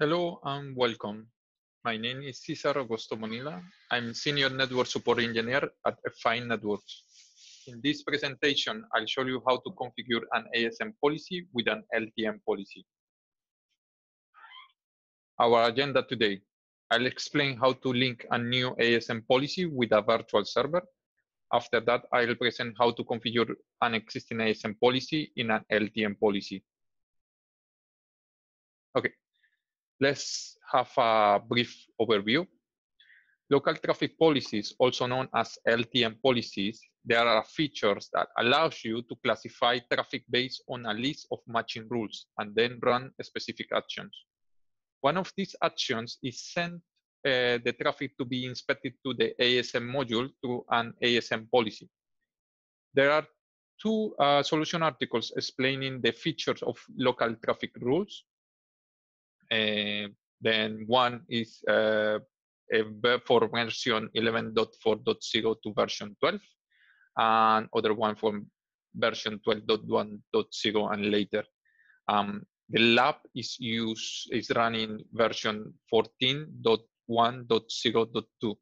Hello and welcome. My name is Cesar Augusto Monilla. I'm Senior Network Support Engineer at F5 Networks. In this presentation, I'll show you how to configure an ASM policy with an LTM policy. Our agenda today, I'll explain how to link a new ASM policy with a virtual server. After that, I'll present how to configure an existing ASM policy in an LTM policy. Okay. Let's have a brief overview. Local traffic policies, also known as LTM policies, there are features that allows you to classify traffic based on a list of matching rules and then run specific actions. One of these actions is send the traffic to be inspected to the ASM module through an ASM policy. There are two solution articles explaining the features of local traffic rules. Then one is for version 11.4.0 to version 12, and other one from version 12.1.0 and later. The lab is running version 14.1.0.2.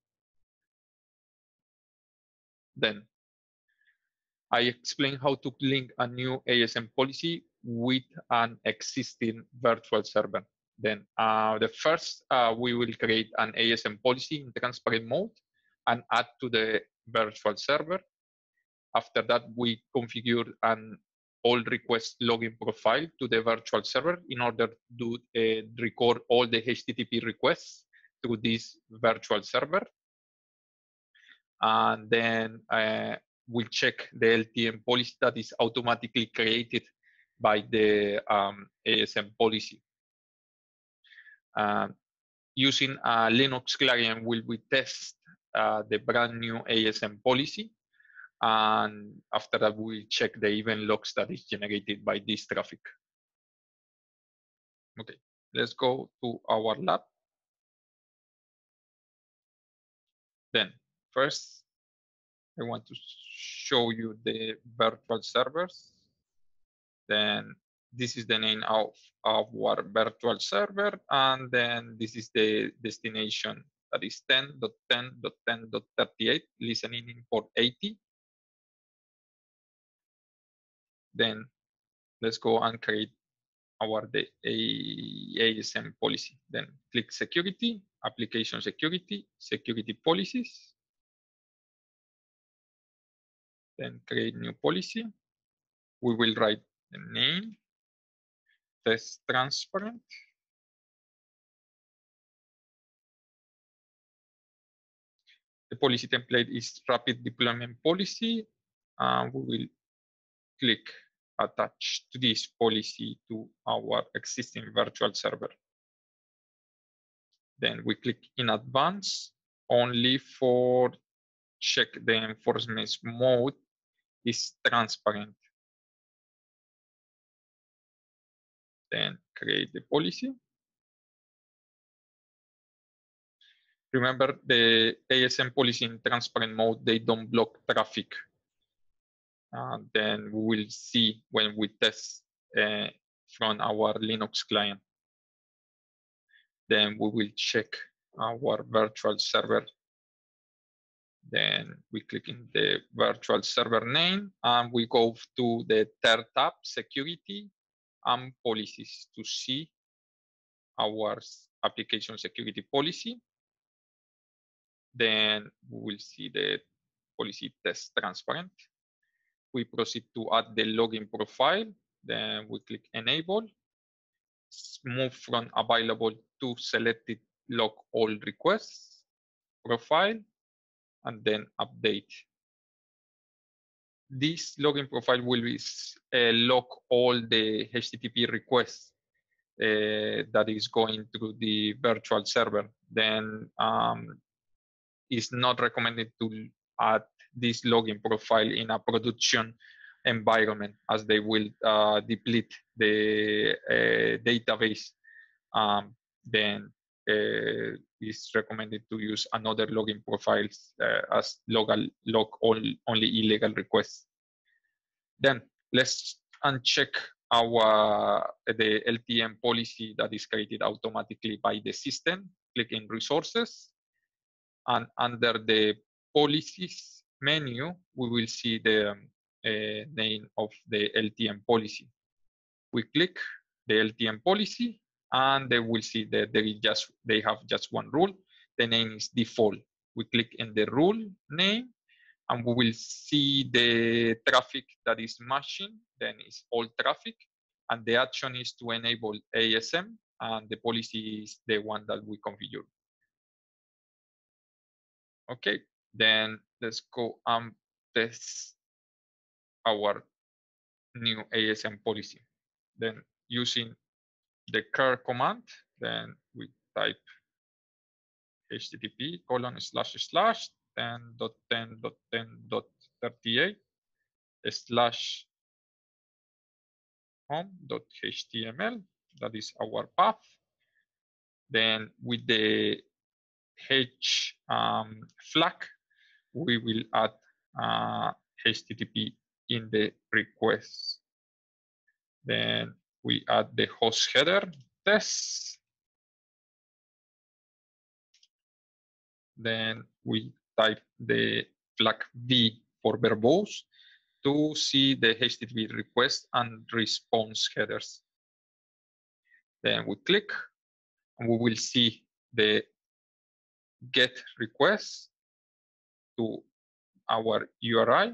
Then I explain how to link a new ASM policy with an existing virtual server. Then the first, we will create an ASM policy in transparent mode and add to the virtual server. After that, we configure an all request login profile to the virtual server in order to record all the HTTP requests through this virtual server. And then we'll check the LTM policy that is automatically created by the ASM policy. Using a Linux client, we test the brand new ASM policy. And after that, we'll check the event logs that is generated by this traffic. Okay, let's go to our lab. Then first, I want to show you the virtual servers. Then this is the name of our virtual server. And then this is the destination that is 10.10.10.38, listening in port 80. Then let's go and create the ASM policy. Then click security, application security, security policies. Then create new policy. We will write the name, test transparent. The policy template is rapid deployment policy. We will click attach to this policy to our existing virtual server. Then we click in advance only for check the enforcement mode is transparent. Then create the policy. Remember, the ASM policy in transparent mode, they don't block traffic. Then we will see when we test from our Linux client. Then we will check our virtual server. Then we click in the virtual server name and we go to the third tab, security and policies, to see our application security policy. Then we will see the policy test transparent. We proceed to add the login profile. Then we click enable, move from available to selected log all requests profile, and then update. This login profile will log all the HTTP requests that is going through the virtual server. Then it's not recommended to add this login profile in a production environment, as they will deplete the database. Then it's recommended to use another login profiles as log only illegal requests. Then let's uncheck the LTM policy that is created automatically by the system. Click in resources, and under the policies menu, we will see the name of the LTM policy. We click the LTM policy, and they will see that they have just one rule. The name is default. We click in the rule name, and we will see the traffic that is matching, then it's all traffic. And the action is to enable ASM, and the policy is the one that we configure. Okay, then let's go and test our new ASM policy. Then using the cur command, then we type http://10.10.10.38/home.html. That is our path. Then with the H flag, we will add HTTP in the request. Then we add the host header test. Then we type the flag V for verbose to see the HTTP request and response headers. Then we click, and we will see the get request to our URI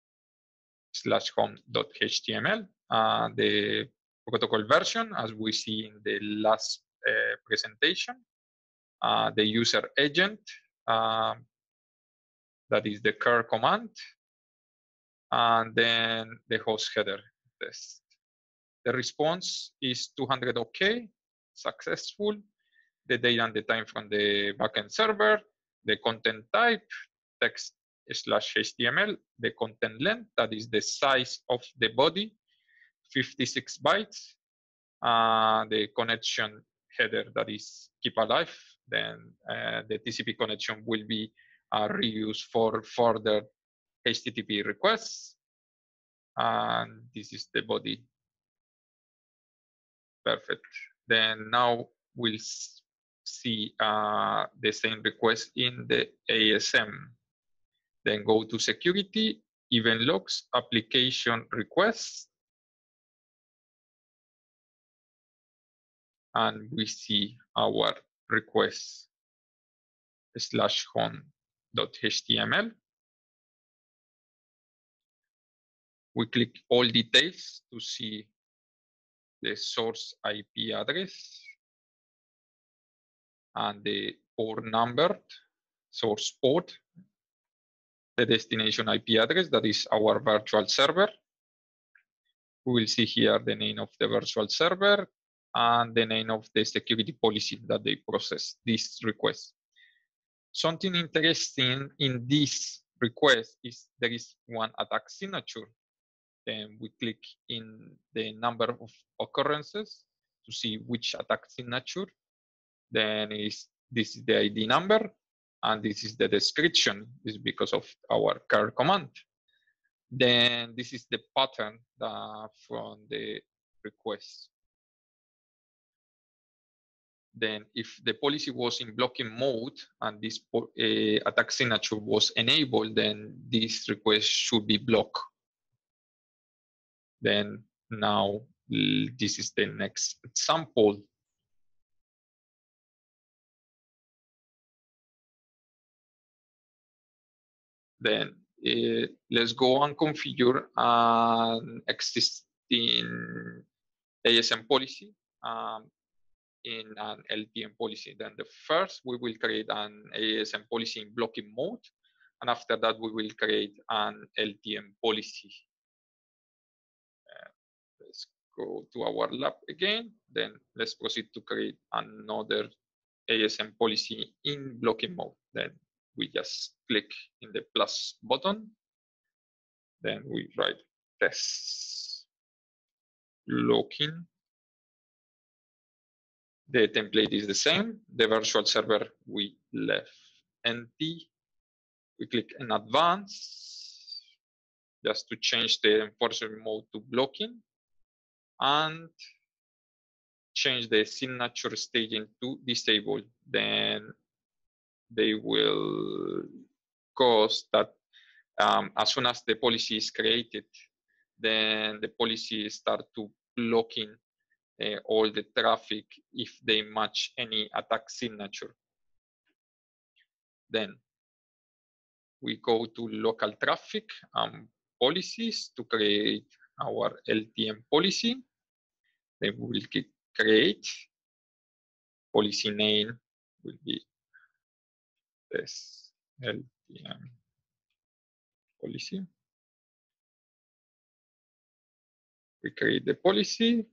/home.html. The protocol version, as we see in the last presentation, the user agent, that is the cur command, and then the host header test. The response is 200 OK, successful. The date and the time from the backend server, the content type, text/HTML, the content length, that is the size of the body, 56 bytes, the connection header, that is keep alive. Then the TCP connection will be reused for further HTTP requests. And this is the body. Perfect. Then now we'll see the same request in the ASM. Then go to security, event logs, application requests. And we see our request /home.html. We click all details to see the source IP address and the port number, source port, the destination IP address, that is our virtual server. We will see here the name of the virtual server and the name of the security policy that they process this request. Something interesting in this request is there is one attack signature. Then we click in the number of occurrences to see which attack signature. Then this is the ID number, and this is the description. This is because of our cur command. Then this is the pattern from the request. Then if the policy was in blocking mode and this attack signature was enabled, then this request should be blocked. Then now this is the next example. Then let's go and configure an existing ASM policy in an LTM policy. Then the first, we will create an ASM policy in blocking mode. And after that, we will create an LTM policy. Let's go to our lab again. Then let's proceed to create another ASM policy in blocking mode. Then we just click in the plus button. Then we write test blocking. The template is the same. The virtual server we left empty. We click in advanced just to change the enforcement mode to blocking. and change the signature staging to disable, then they will cause that as soon as the policy is created, then the policy start to blocking all the traffic if they match any attack signature. Then we go to local traffic policies to create our LTM policy. Then we will click create. Policy name will be this LTM policy. We create the policy.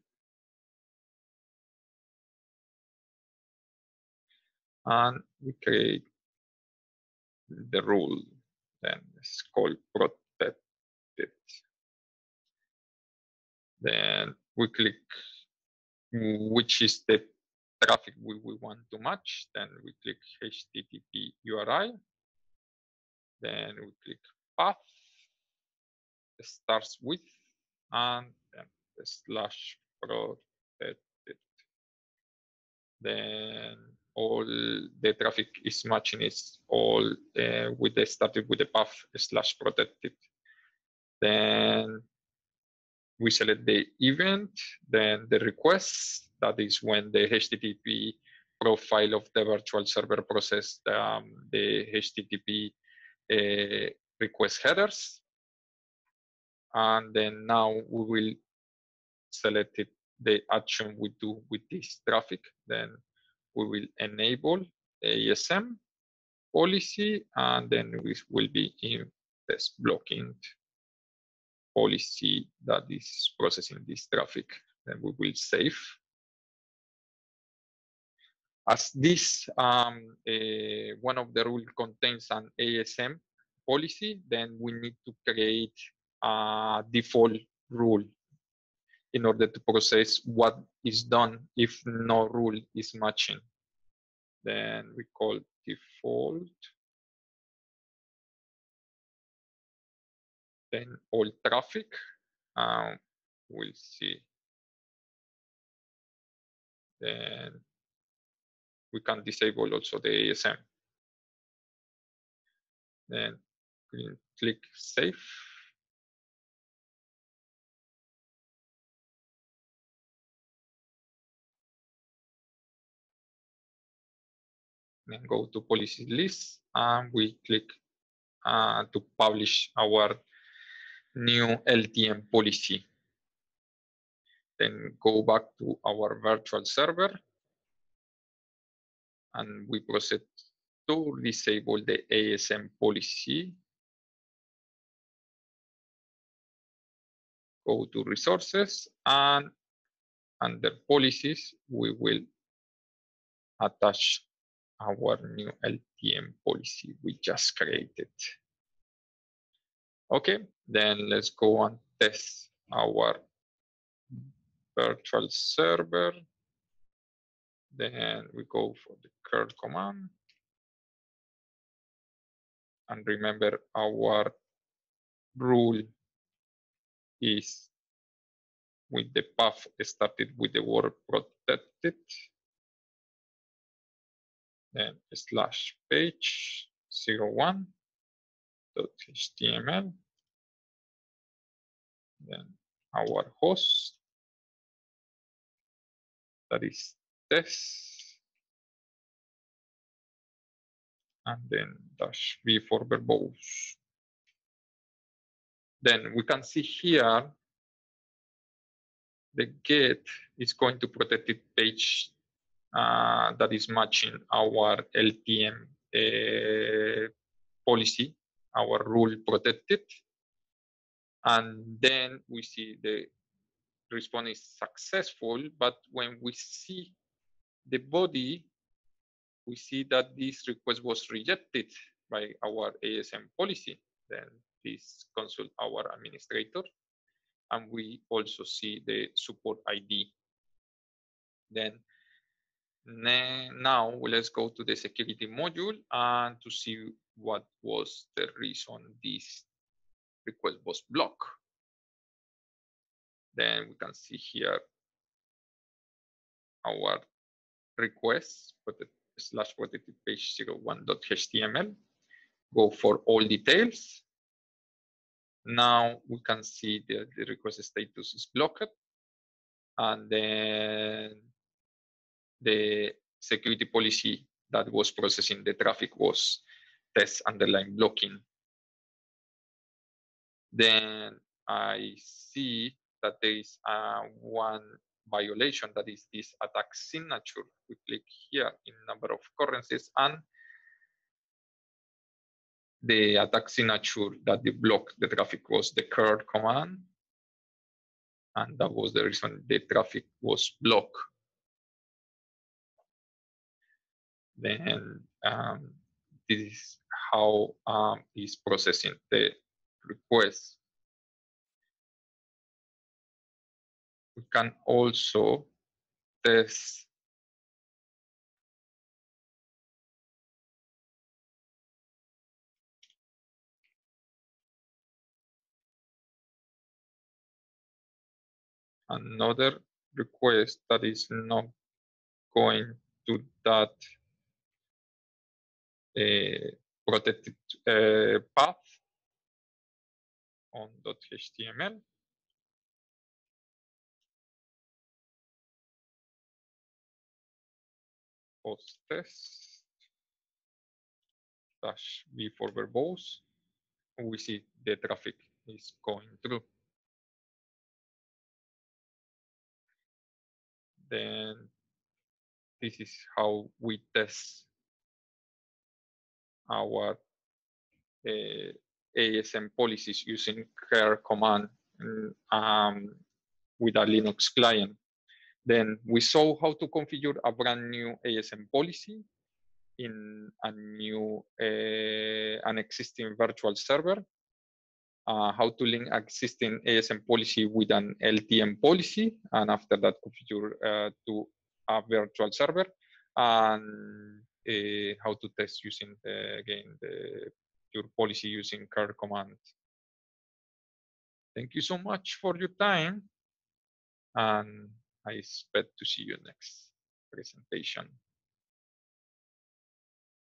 And we create the rule. Then it's called protected. Then we click which is the traffic we want to match. Then we click HTTP URI. Then we click path. It starts with and then the slash protected. Then all the traffic is matching is all with the started with the path slash protected. Then we select the event, then the request, that is when the HTTP profile of the virtual server process the HTTP request headers. And then now we will select it, the action we do with this traffic. Then we will enable ASM policy, and then we will be in this blocking policy that is processing this traffic. Then we will save. As this one of the rules contains an ASM policy, then we need to create a default rule in order to process what is done if no rule is matching. Then we call default. Then all traffic, we'll see. Then we can disable also the ASM. Then click save. Then go to policy list and we click to publish our new LTM policy. Then go back to our virtual server and we proceed to disable the ASM policy. Go to resources and under policies, we will attach our new LTM policy we just created. Okay, then let's go and test our virtual server. Then we go for the curl command. And remember our rule is with the path started with the word protected. Then slash page 01.html. Then our host, that is test. And then -v for verbose. Then we can see here the get is going to protected page that is matching our LTM policy, our rule protected. And then we see the response is successful, but when we see the body, we see that this request was rejected by our ASM policy. Then please consult our administrator. And we also see the support ID. Then now let's go to the security module and to see what was the reason this request was blocked. Then we can see here our request slash protected page 01.html. Go for all details. Now we can see the request status is blocked. And then the security policy that was processing the traffic was test underline blocking. Then I see that there is one violation, that is this attack signature. We click here in number of occurrences, and the attack signature that blocked the traffic was the curl command, and that was the reason the traffic was blocked. Then this is how is processing the request. We can also test another request that is not going to that protected path on .html. Post test dash v for verbose. We see the traffic is going through. Then this is how we test our ASM policies using curl command with a Linux client. Then we saw how to configure a brand new ASM policy in a new, an existing virtual server, how to link existing ASM policy with an LTM policy, and after that configure to a virtual server, and how to test using, again, your policy using curl command. Thank you so much for your time, and I expect to see you next presentation.